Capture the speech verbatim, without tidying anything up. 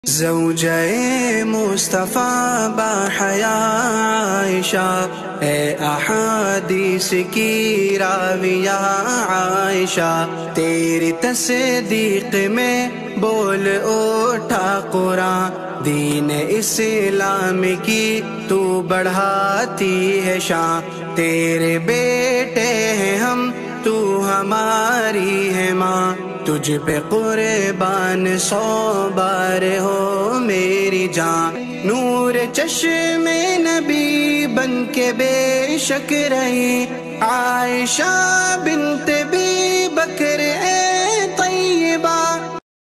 ज़ौजाए मुस्तफ़ा बाहया आयशा, ए अहादीस की राविया आयशा, तेरी तस्दीक में बोल उठा कुरान, दीन इस्लाम की तू बढ़ाती है शान। तेरे बेटे हैं हम, तू हमारी है माँ, तुझ पे कुर्बान सौ बार हो मेरी जान। नूर चश्मे नबी बन के बेशक रही आयशा बिन्त बी बकर ए तैयबा।